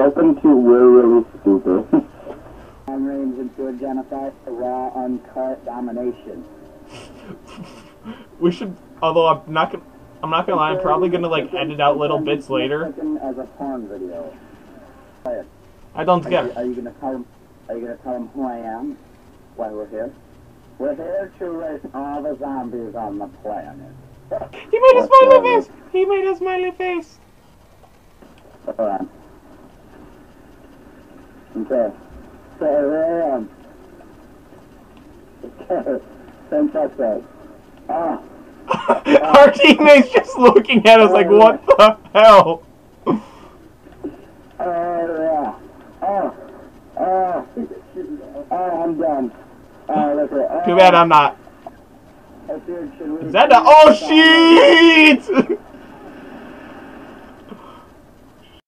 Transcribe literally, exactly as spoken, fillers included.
welcome to We're Really Stupid. I'm range into a genocide, a raw, uncut domination. We should, although I'm not gonna, I'm not gonna lie, I'm probably gonna like edit out little bits later. As a porn video. I don't get it. it. Are you gonna tell them? Are you gonna tell them who I am? Why we're here? We're here to race all the zombies on the planet. He made a smiley face. He made a smiley face. Hold on. Okay. So here I am. Okay. Same touch that. Ah. Our teammate's just looking at us like, what the hell? Oh, yeah. Oh. Oh. Oh, I'm done. Oh, look at it. Too bad I'm not. Is Is that the... Oh, shit!